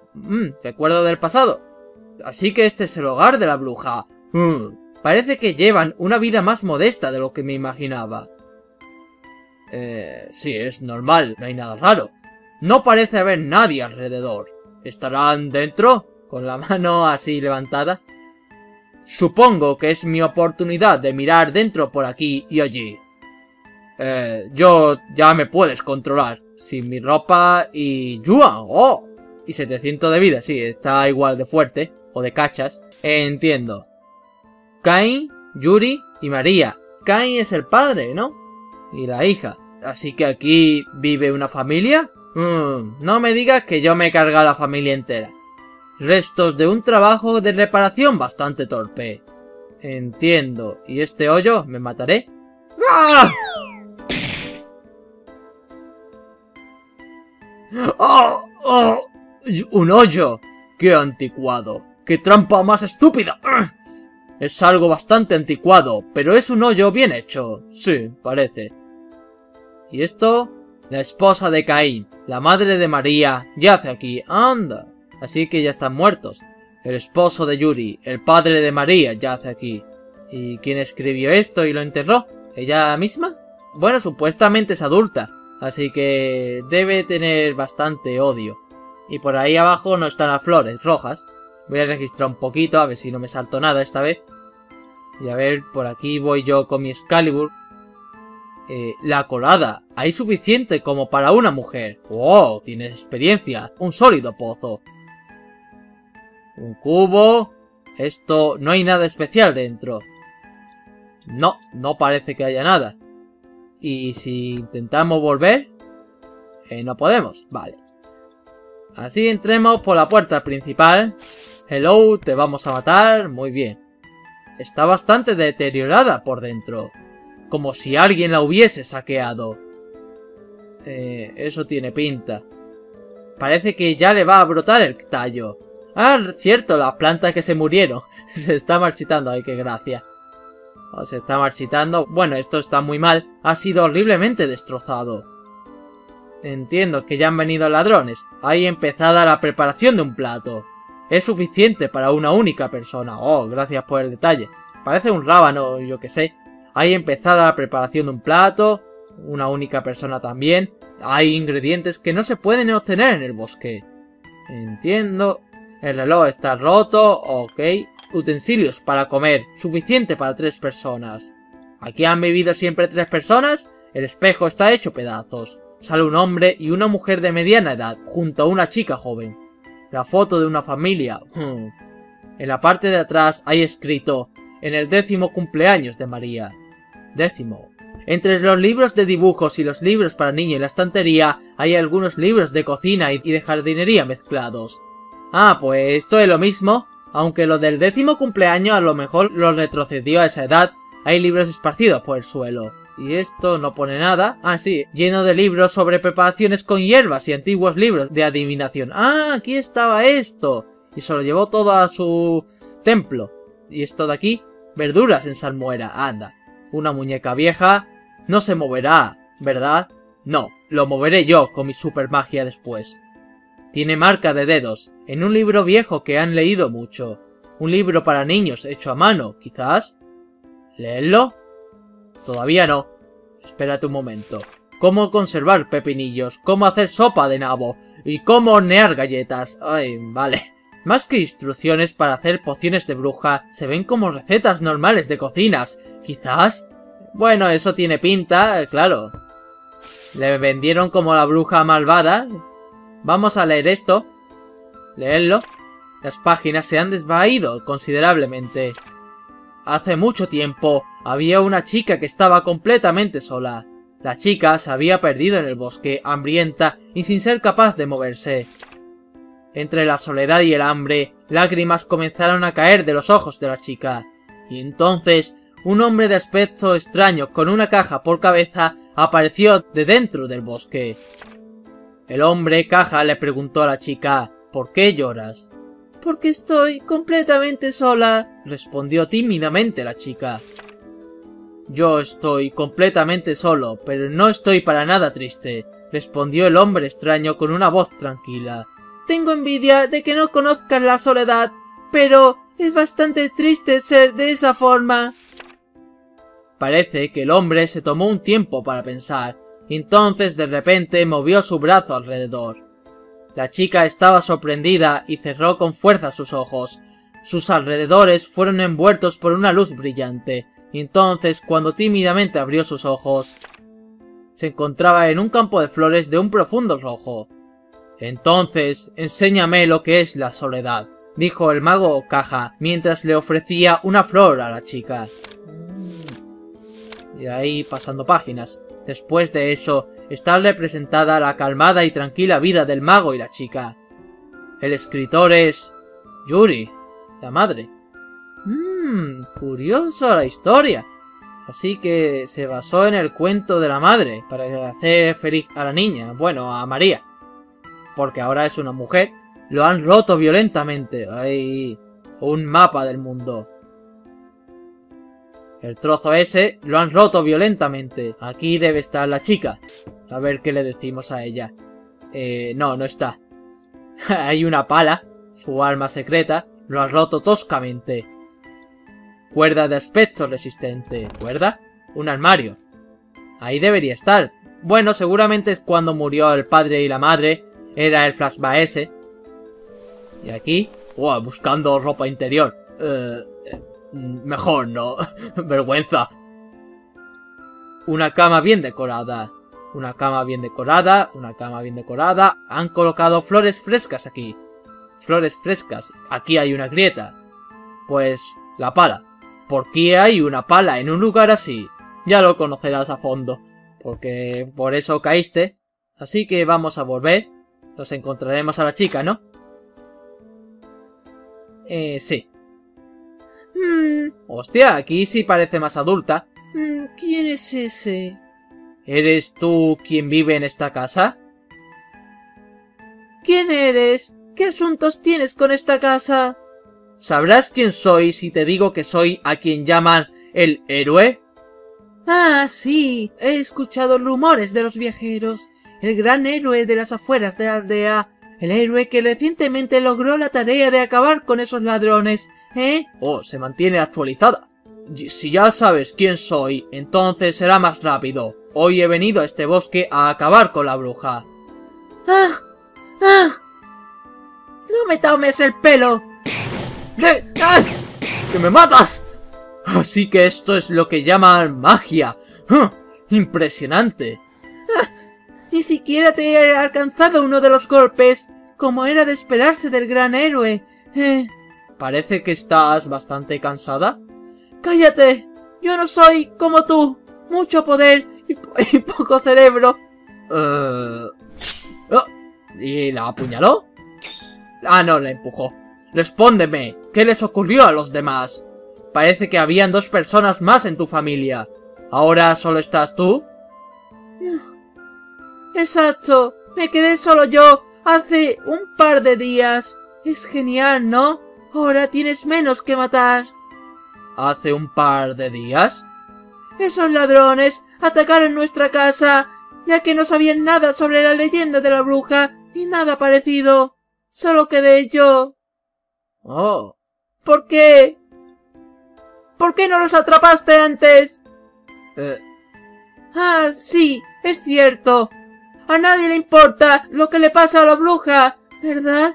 Recuerdo del pasado. Así que este es el hogar de la bruja. Parece que llevan una vida más modesta de lo que me imaginaba. Sí, es normal, no hay nada raro. No parece haber nadie alrededor. ¿Estarán dentro? Con la mano así levantada. Supongo que es mi oportunidad de mirar dentro por aquí y allí. Ya me puedes controlar. Sin mi ropa y... ¡Yuan! ¡Oh! Y 700 de vida, sí, está igual de fuerte. O de cachas. Entiendo. Cain, Yuri y María. Cain es el padre, ¿no? Y la hija. Así que aquí vive una familia. No me digas que yo me he cargado la familia entera. Restos de un trabajo de reparación bastante torpe. Entiendo. ¿Y este hoyo? ¿Me mataré? ¡Ah! ¡Oh! ¡Oh! ¡Un hoyo! ¡Qué anticuado! ¡Qué trampa más estúpida! Es algo bastante anticuado, pero es un hoyo bien hecho. Sí, parece. ¿Y esto? La esposa de Caín, la madre de María, yace aquí. ¡Anda! Así que ya están muertos. El esposo de Yuri, el padre de María, yace aquí. ¿Y quién escribió esto y lo enterró? ¿Ella misma? Bueno, supuestamente es adulta, así que debe tener bastante odio. Y por ahí abajo no están las flores rojas. Voy a registrar un poquito, a ver si no me salto nada esta vez. Y a ver, por aquí voy yo con mi Excalibur. La colada. Hay suficiente como para una mujer. ¡Oh! Tienes experiencia. Un sólido pozo. Un cubo. Esto... no hay nada especial dentro. No, no parece que haya nada. ¿Y si intentamos volver? No podemos. Vale. Así entremos por la puerta principal. Hello, te vamos a matar. Muy bien. Está bastante deteriorada por dentro. Como si alguien la hubiese saqueado. Eso tiene pinta. Parece que ya le va a brotar el tallo. Ah, cierto, las plantas que se murieron. Se está marchitando, ay, qué gracia. Se está marchitando. Bueno, esto está muy mal. Ha sido horriblemente destrozado. Entiendo que ya han venido ladrones. Hay empezada la preparación de un plato. Es suficiente para una única persona. Oh, gracias por el detalle. Parece un rábano, yo que sé. Hay empezada la preparación de un plato. Una única persona también. Hay ingredientes que no se pueden obtener en el bosque. Entiendo. El reloj está roto. Ok. Utensilios para comer. Suficiente para 3 personas. ¿Aquí han vivido siempre 3 personas? El espejo está hecho pedazos. Sale un hombre y una mujer de mediana edad, junto a una chica joven. La foto de una familia. En la parte de atrás hay escrito: en el 10º cumpleaños de María. 10º. Entre los libros de dibujos y los libros para niños en la estantería hay algunos libros de cocina y de jardinería mezclados. Ah, pues esto es lo mismo, aunque lo del 10º cumpleaños a lo mejor lo retrocedió a esa edad. Hay libros esparcidos por el suelo. Y esto no pone nada. Ah, sí, lleno de libros sobre preparaciones con hierbas y antiguos libros de adivinación. Ah, aquí estaba esto. Y se lo llevó todo a su templo. Y esto de aquí, verduras en salmuera. Anda, una muñeca vieja. No se moverá, ¿verdad? No, lo moveré yo con mi super magia después. Tiene marca de dedos, en un libro viejo que han leído mucho. Un libro para niños hecho a mano, quizás. ¿Leerlo? Todavía no. Espérate un momento. Cómo conservar pepinillos, cómo hacer sopa de nabo y cómo hornear galletas. Ay, vale. Más que instrucciones para hacer pociones de bruja, se ven como recetas normales de cocinas. ¿Quizás? Bueno, eso tiene pinta, claro. Le vendieron como la bruja malvada. Vamos a leer esto. Leerlo. Las páginas se han desvaído considerablemente. Hace mucho tiempo había una chica que estaba completamente sola. La chica se había perdido en el bosque, hambrienta y sin ser capaz de moverse. Entre la soledad y el hambre, lágrimas comenzaron a caer de los ojos de la chica. Y entonces, un hombre de aspecto extraño con una caja por cabeza apareció de dentro del bosque. El hombre caja le preguntó a la chica: ¿por qué lloras? Porque estoy completamente sola, respondió tímidamente la chica. Yo estoy completamente solo, pero no estoy para nada triste, respondió el hombre extraño con una voz tranquila. tengo envidia de que no conozcas la soledad, pero es bastante triste ser de esa forma. Parece que el hombre se tomó un tiempo para pensar, y entonces de repente movió su brazo alrededor. La chica estaba sorprendida y cerró con fuerza sus ojos. Sus alrededores fueron envueltos por una luz brillante, y entonces cuando tímidamente abrió sus ojos, se encontraba en un campo de flores de un profundo rojo. Entonces, enséñame lo que es la soledad, dijo el mago Caja, mientras le ofrecía una flor a la chica. Y ahí pasando páginas. Después de eso, está representada la calmada y tranquila vida del mago y la chica. El escritor es Yuri, la madre. Curioso la historia. Así que se basó en el cuento de la madre para hacer feliz a la niña, bueno, a María. Porque ahora es una mujer. Lo han roto violentamente. Hay un mapa del mundo. El trozo ese lo han roto violentamente. Aquí debe estar la chica. A ver qué le decimos a ella. No está. Hay una pala. Su alma secreta. Lo han roto toscamente. Cuerda de aspecto resistente. ¿Cuerda? Un armario. Ahí debería estar. Bueno, seguramente es cuando murió el padre y la madre. Era el flashback ese. Y aquí. Buscando ropa interior. Mejor no. Vergüenza. Una cama bien decorada. Una cama bien decorada. Una cama bien decorada. Han colocado flores frescas aquí. Flores frescas. Aquí hay una grieta. Pues la pala. ¿Por qué hay una pala en un lugar así? Ya lo conocerás a fondo. Porque por eso caíste. Así que vamos a volver. Nos encontraremos a la chica, ¿no? Sí. Hostia, aquí sí parece más adulta. ¿Quién es ese? ¿Eres tú quien vive en esta casa? ¿Quién eres? ¿Qué asuntos tienes con esta casa? ¿Sabrás quién soy si te digo que soy a quien llaman el héroe? Ah, sí. He escuchado rumores de los viajeros. El gran héroe de las afueras de la aldea. El héroe que recientemente logró la tarea de acabar con esos ladrones. Se mantiene actualizada. Si ya sabes quién soy, entonces será más rápido. Hoy he venido a este bosque a acabar con la bruja. ¡No me tomes el pelo! ¡Que me matas! Así que esto es lo que llaman magia. Impresionante. Ni siquiera te he alcanzado uno de los golpes, como era de esperarse del gran héroe. Parece que estás bastante cansada. ¡Cállate! Yo no soy como tú. Mucho poder y poco cerebro. ¿Y la apuñaló? Ah, no, la empujó. Respóndeme, ¿qué les ocurrió a los demás? Parece que habían 2 personas más en tu familia. ¿Ahora solo estás tú? Exacto, me quedé solo yo hace un par de días. Es genial, ¿no? Ahora tienes menos que matar. ¿Hace un par de días? Esos ladrones atacaron nuestra casa, ya que no sabían nada sobre la leyenda de la bruja, ni nada parecido. Solo quedé yo. Oh. ¿Por qué? ¿Por qué no los atrapaste antes? Ah, sí, es cierto. A nadie le importa lo que le pasa a la bruja, ¿verdad?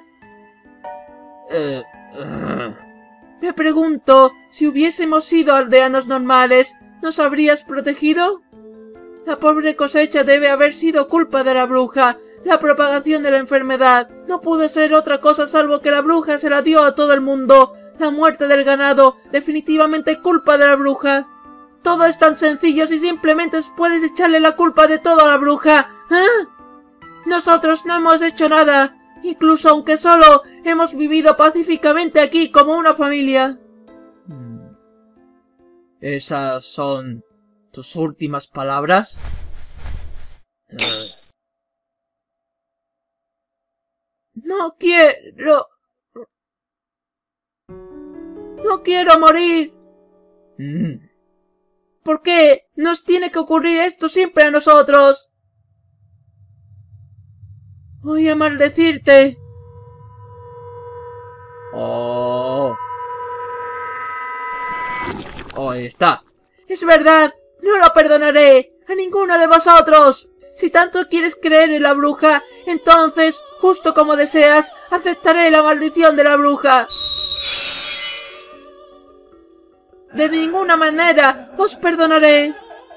Me pregunto, si hubiésemos sido aldeanos normales, ¿nos habrías protegido? La pobre cosecha debe haber sido culpa de la bruja. La propagación de la enfermedad no pudo ser otra cosa salvo que la bruja se la dio a todo el mundo. La muerte del ganado, definitivamente culpa de la bruja. Todo es tan sencillo si simplemente puedes echarle la culpa de todo a la bruja. Nosotros no hemos hecho nada, incluso aunque solo hemos vivido pacíficamente aquí como una familia. ¿Esas son tus últimas palabras? No quiero... No quiero morir. ¿Por qué nos tiene que ocurrir esto siempre a nosotros? Voy a maldecirte. Oh. Oh, ahí está. Es verdad, no lo perdonaré a ninguno de vosotros. Si tanto quieres creer en la bruja, entonces, justo como deseas, aceptaré la maldición de la bruja. De ninguna manera os perdonaré.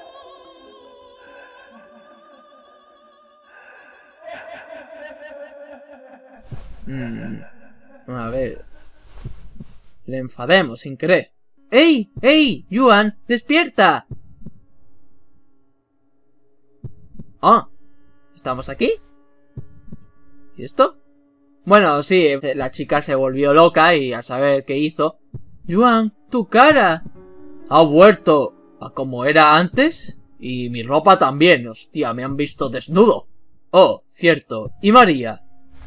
A ver. Le enfademos sin querer. ¡Ey! ¡Ey! ¡Yuan! ¡Despierta! Ah, ¿estamos aquí? ¿Y esto? Bueno, sí, la chica se volvió loca y a saber qué hizo. ¡Yuan! ¡Tu cara! Ha vuelto a como era antes. Y mi ropa también. Hostia, me han visto desnudo. Oh, cierto. ¿Y María?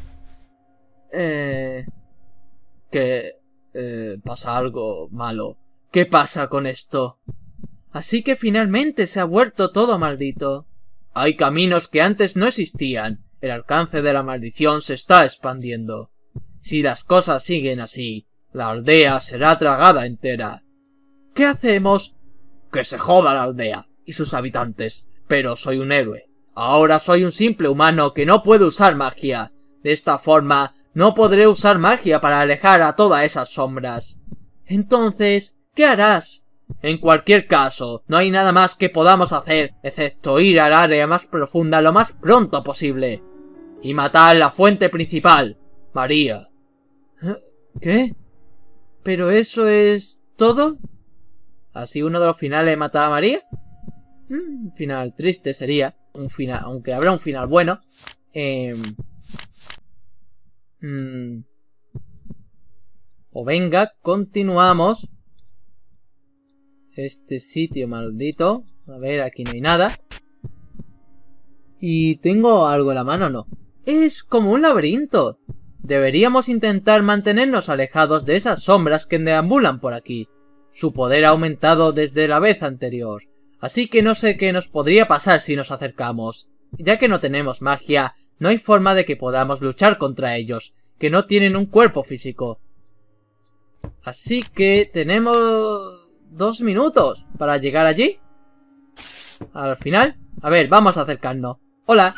Pasa algo malo. ¿Qué pasa con esto? Así que finalmente se ha vuelto todo maldito. Hay caminos que antes no existían. El alcance de la maldición se está expandiendo. Si las cosas siguen así, la aldea será tragada entera. ¿Qué hacemos? Que se joda la aldea y sus habitantes. Pero soy un héroe. Ahora soy un simple humano que no puede usar magia. De esta forma, no podré usar magia para alejar a todas esas sombras. Entonces, ¿qué harás? En cualquier caso, no hay nada más que podamos hacer, excepto ir al área más profunda lo más pronto posible. Y matar la fuente principal, María. ¿Qué? ¿Pero eso es todo? ¿Así uno de los finales mata a María? Un final triste sería. Un final, aunque habrá un final bueno. O venga, continuamos. Este sitio maldito. A ver, aquí no hay nada. ¿Y tengo algo en la mano o no? Es como un laberinto. Deberíamos intentar mantenernos alejados de esas sombras que deambulan por aquí. Su poder ha aumentado desde la vez anterior. Así que no sé qué nos podría pasar si nos acercamos. Ya que no tenemos magia, no hay forma de que podamos luchar contra ellos, que no tienen un cuerpo físico. Así que tenemos 2 minutos para llegar allí. Al final. A ver, vamos a acercarnos. Hola.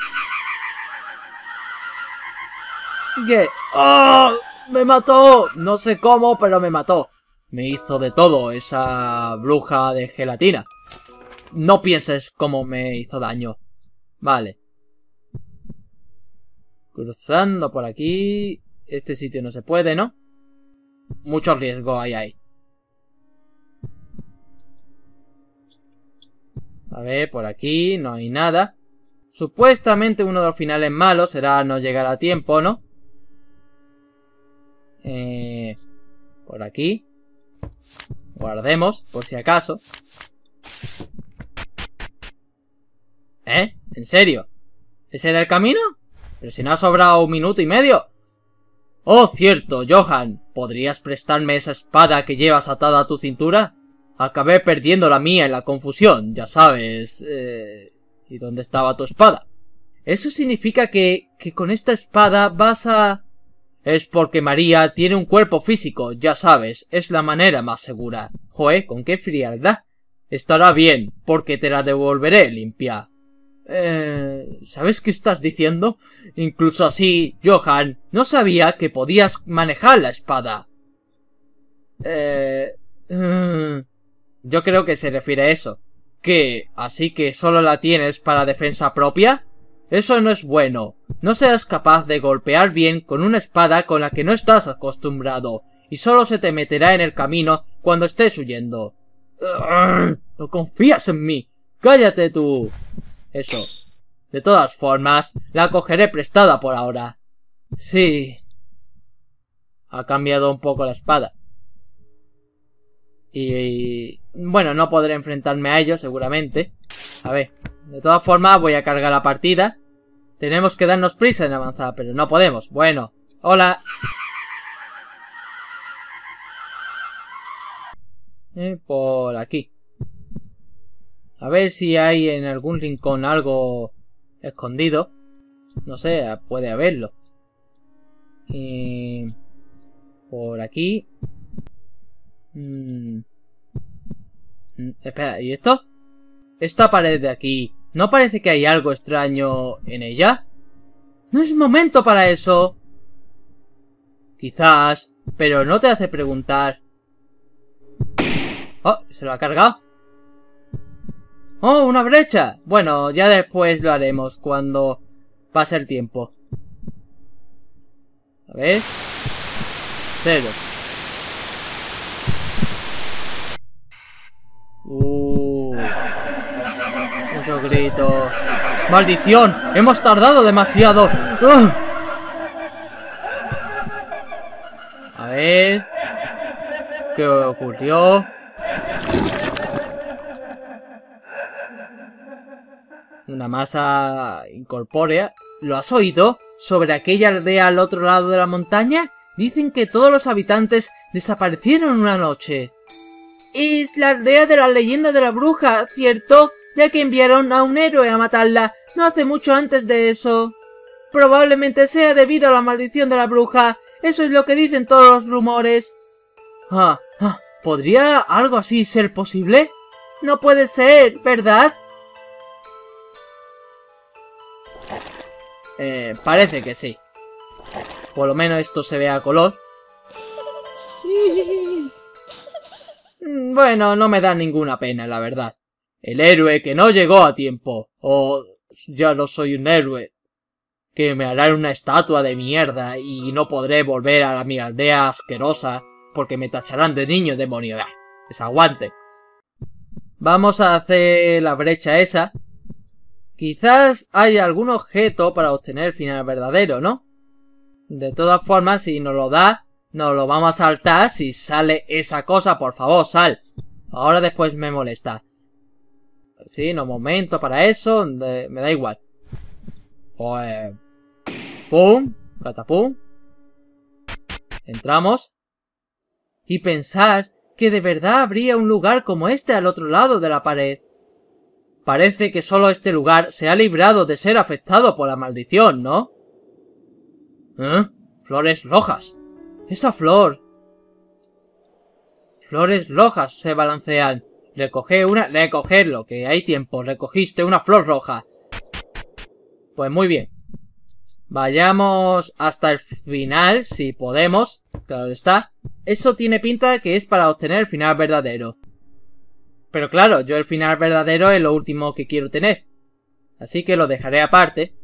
¿Qué? ¡Oh! ¡Me mató! No sé cómo, pero me mató. Me hizo de todo esa bruja de gelatina. No pienses cómo me hizo daño. Vale. Cruzando por aquí. Este sitio no se puede, ¿no? Mucho riesgo hay ahí. A ver, por aquí no hay nada. Supuestamente uno de los finales malos será no llegar a tiempo, ¿no? Por aquí. Guardemos, por si acaso. ¿En serio? ¿Ese era el camino? Pero si no ha sobrado 1 minuto y medio. Oh, cierto, Johan. ¿Podrías prestarme esa espada que llevas atada a tu cintura? Acabé perdiendo la mía en la confusión, ya sabes. ¿Y dónde estaba tu espada? Eso significa que con esta espada vas a... Es porque María tiene un cuerpo físico, ya sabes, es la manera más segura. Joé, con qué frialdad. Estará bien, porque te la devolveré limpia. ¿Sabes qué estás diciendo? Incluso así, Johan, no sabía que podías manejar la espada. Yo creo que se refiere a eso. ¿Qué? ¿Así que solo la tienes para defensa propia? Eso no es bueno. No serás capaz de golpear bien con una espada con la que no estás acostumbrado, y solo se te meterá en el camino cuando estés huyendo. ¿No confías en mí? ¡Cállate tú! Eso. De todas formas, la cogeré prestada por ahora. Sí. Ha cambiado un poco la espada. Y... bueno, no podré enfrentarme a ellos, seguramente. A ver. De todas formas, voy a cargar la partida. Tenemos que darnos prisa en avanzar, pero no podemos. Bueno. Hola. Por aquí. A ver si hay en algún rincón algo escondido. No sé, puede haberlo. Por aquí. Espera, ¿y esto? Esta pared de aquí, ¿no parece que hay algo extraño en ella? No es momento para eso. Quizás, pero no te hace preguntar. Oh, se lo ha cargado. Oh, una brecha. Bueno, ya después lo haremos cuando pase el tiempo. A ver. 0. Muchos gritos. ¡Maldición! ¡Hemos tardado demasiado! A ver. ¿Qué ocurrió? Una masa incorpórea. ¿Lo has oído? ¿Sobre aquella aldea al otro lado de la montaña? Dicen que todos los habitantes desaparecieron una noche. Es la aldea de la leyenda de la bruja, ¿cierto? Ya que enviaron a un héroe a matarla no hace mucho antes de eso. Probablemente sea debido a la maldición de la bruja. Eso es lo que dicen todos los rumores. ¿Podría algo así ser posible? No puede ser, ¿verdad? Parece que sí. Por lo menos esto se ve a color. Bueno, no me da ninguna pena, la verdad. El héroe que no llegó a tiempo. O ya no soy un héroe. Que me harán una estatua de mierda y no podré volver a mi aldea asquerosa porque me tacharán de niño demonio. Desaguante. Vamos a hacer la brecha esa. Quizás haya algún objeto para obtener el final verdadero, ¿no? De todas formas, si nos lo da, nos lo vamos a saltar. Si sale esa cosa, por favor, sal. Ahora después me molesta. Sí, no momento para eso. Me da igual. Pues... ¡pum! Catapum. Entramos. Y pensar que de verdad habría un lugar como este al otro lado de la pared. Parece que solo este lugar se ha librado de ser afectado por la maldición, ¿no? Flores rojas. Esa flor. Flores rojas se balancean. Recoge una... Recogerlo, que hay tiempo. Recogiste una flor roja. Pues muy bien. Vayamos hasta el final, si podemos. Claro está. Eso tiene pinta de que es para obtener el final verdadero. Pero claro, yo el final verdadero es lo último que quiero tener. Así que lo dejaré aparte.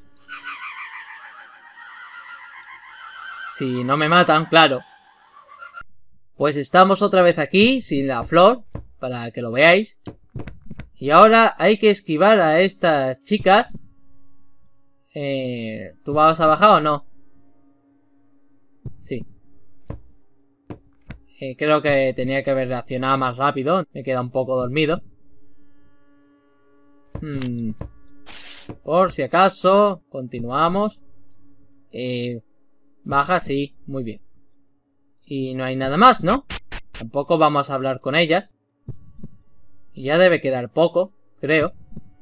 Si no me matan, claro. Pues estamos otra vez aquí, sin la flor, para que lo veáis. Y ahora hay que esquivar a estas chicas. ¿Tú vas a bajar o no? Sí. Creo que tenía que haber reaccionado más rápido. Me queda un poco dormido. Por si acaso, continuamos. Baja, sí, muy bien. Y no hay nada más, ¿no? Tampoco vamos a hablar con ellas. Y ya debe quedar poco, creo.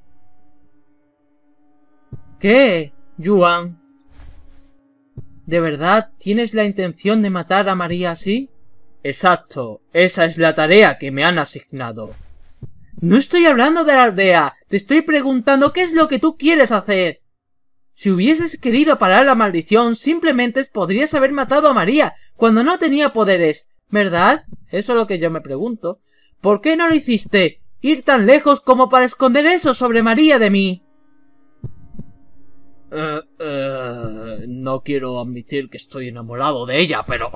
¿Qué, Yuan? ¿De verdad tienes la intención de matar a María así? Exacto, esa es la tarea que me han asignado. No estoy hablando de la aldea, te estoy preguntando qué es lo que tú quieres hacer. Si hubieses querido parar la maldición, simplemente podrías haber matado a María cuando no tenía poderes, ¿verdad? Eso es lo que yo me pregunto. ¿Por qué no lo hiciste? Ir tan lejos como para esconder eso sobre María de mí. No quiero admitir que estoy enamorado de ella, pero...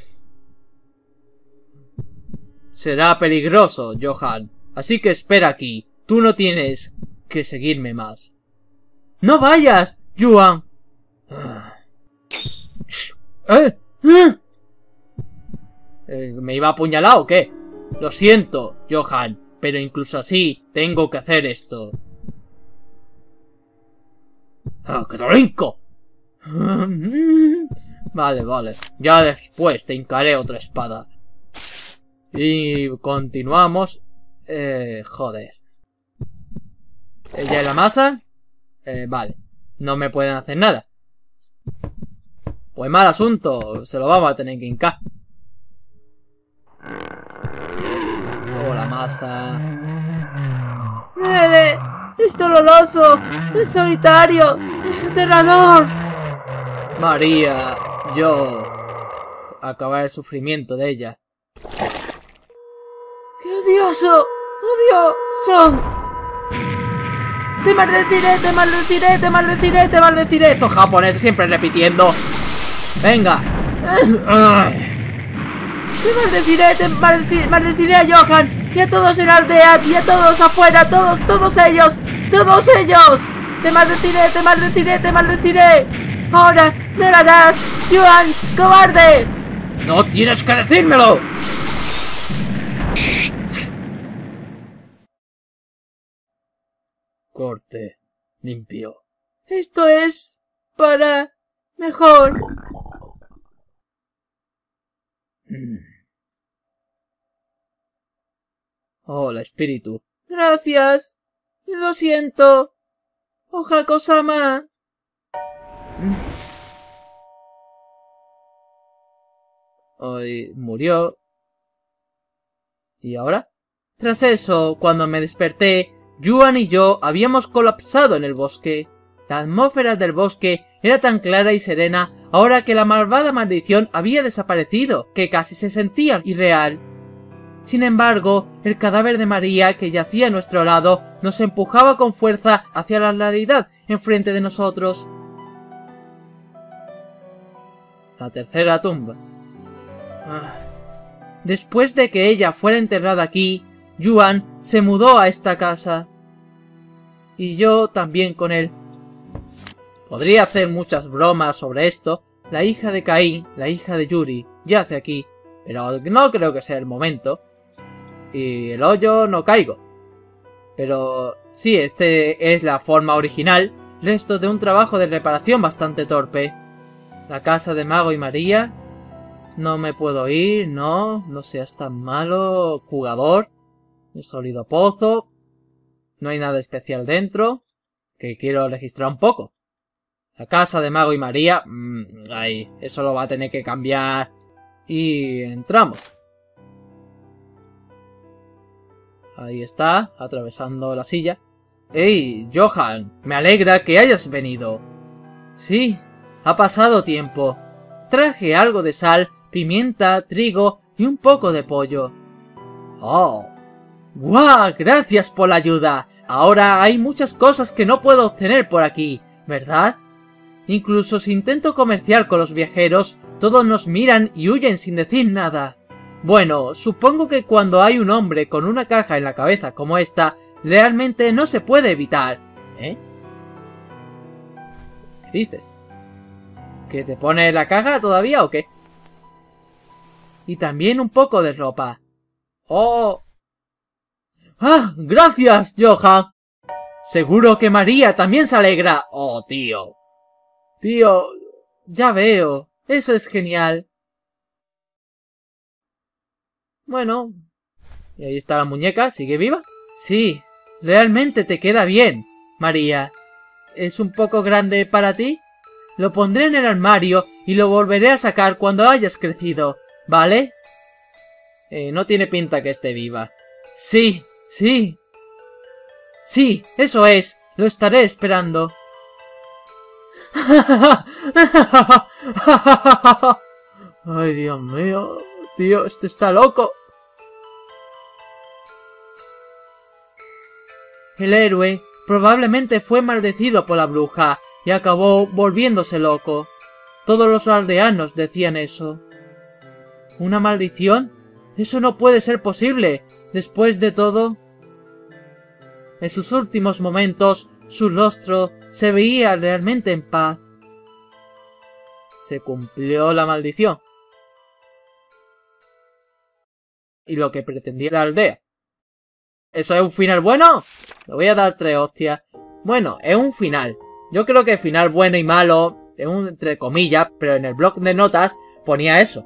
Será peligroso, Johan. Así que espera aquí. Tú no tienes que seguirme más. ¡No vayas, Yuan! ¿Me iba a apuñalar o qué? Lo siento, Johan, pero incluso así tengo que hacer esto. ¡Que te brinco! Vale, vale. Ya después te hincaré otra espada. Y continuamos. Joder. ¿Ya es la masa? Vale. No me pueden hacer nada. Pues mal asunto, se lo vamos a tener que hincar. Oh, la masa. ¡Duele! ¡Es doloroso! ¡Es solitario! ¡Es aterrador! María, yo... acabar el sufrimiento de ella. ¡Qué odioso! ¡Odioso! ¡Te maldeciré, te maldeciré, te maldeciré, te maldeciré! Estos japoneses siempre repitiendo. Venga. Te maldeciré, maldeciré a Johan y a todos en la aldea y a todos afuera, todos ellos, todos ellos. Te maldeciré, te maldeciré, te maldeciré. Ahora me lo harás, Johan, cobarde. ¡No tienes que decírmelo! Corte limpio. Esto es para mejor. Hola, espíritu. Gracias. Lo siento. Ohako-sama. Hoy murió. ¿Y ahora? Tras eso, cuando me desperté, Yuan y yo habíamos colapsado en el bosque. La atmósfera del bosque era tan clara y serena ahora que la malvada maldición había desaparecido, que casi se sentía irreal. Sin embargo, el cadáver de María que yacía a nuestro lado nos empujaba con fuerza hacia la claridad enfrente de nosotros. La tercera tumba. Después de que ella fuera enterrada aquí, Yuan se mudó a esta casa. Y yo también con él. Podría hacer muchas bromas sobre esto. La hija de Caín, la hija de Yuri, yace aquí. Pero no creo que sea el momento. Y el hoyo no caigo. Pero sí, este es la forma original. Restos de un trabajo de reparación bastante torpe. La casa de Mago y María. No me puedo ir, no seas tan malo, jugador. Un sólido pozo. No hay nada especial dentro. Que quiero registrar un poco. La casa de Mago y María. Ahí, eso lo va a tener que cambiar. Y entramos. Ahí está, atravesando la silla. ¡Ey, Johan! Me alegra que hayas venido. Sí, ha pasado tiempo. Traje algo de sal, pimienta, trigo y un poco de pollo. ¡Oh! ¡Guau! Gracias por la ayuda. Ahora hay muchas cosas que no puedo obtener por aquí, ¿verdad? Incluso si intento comerciar con los viajeros, todos nos miran y huyen sin decir nada. Bueno, supongo que cuando hay un hombre con una caja en la cabeza como esta, realmente no se puede evitar. ¿Eh? ¿Qué dices? ¿Que te pone la caja todavía o qué? Y también un poco de ropa. ¡Oh! ¡Ah! ¡Gracias, Johan! Seguro que María también se alegra. ¡Oh, tío! Tío, ya veo. Eso es genial. Bueno. ¿Y ahí está la muñeca? ¿Sigue viva? Sí, realmente te queda bien, María. ¿Es un poco grande para ti? Lo pondré en el armario y lo volveré a sacar cuando hayas crecido, ¿vale? No tiene pinta que esté viva. Sí, sí. Sí, eso es. Lo estaré esperando. Ay, Dios mío. Tío, este está loco. El héroe probablemente fue maldecido por la bruja y acabó volviéndose loco. Todos los aldeanos decían eso. ¿Una maldición? Eso no puede ser posible. Después de todo... En sus últimos momentos, su rostro se veía realmente en paz. Se cumplió la maldición. Y lo que pretendía la aldea. ¿Eso es un final bueno? Le voy a dar 3 hostias. Bueno, es un final. Yo creo que final bueno y malo es un entre comillas, pero en el blog de notas ponía eso.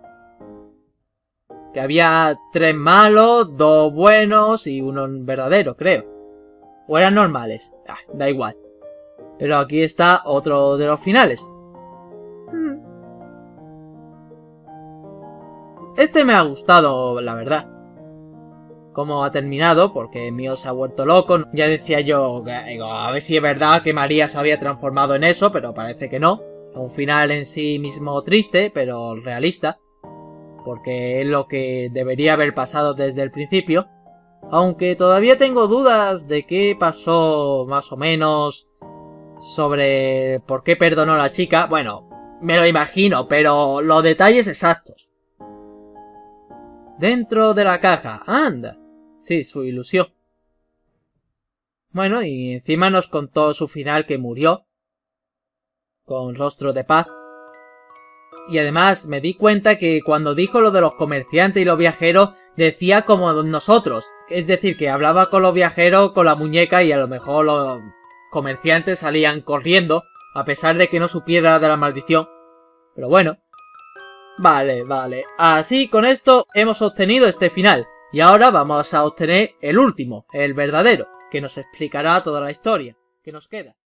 Que había 3 malos, 2 buenos y 1 verdadero, creo. O eran normales. Da igual. Pero aquí está otro de los finales. Este me ha gustado, la verdad. Cómo ha terminado, porque Mio se ha vuelto loco. Ya decía yo, a ver si es verdad que María se había transformado en eso, pero parece que no. Un final en sí mismo triste, pero realista. Porque es lo que debería haber pasado desde el principio. Aunque todavía tengo dudas de qué pasó más o menos sobre por qué perdonó a la chica. Bueno, me lo imagino, pero los detalles exactos. Dentro de la caja, anda. Sí, su ilusión. Bueno, y encima nos contó su final, que murió con rostro de paz. Y además me di cuenta que cuando dijo lo de los comerciantes y los viajeros, decía como nosotros. Es decir, que hablaba con los viajeros con la muñeca y a lo mejor los comerciantes salían corriendo, a pesar de que no supiera de la maldición. Pero bueno. Vale. Así, con esto hemos obtenido este final. Y ahora vamos a obtener el último, el verdadero, que nos explicará toda la historia que nos queda.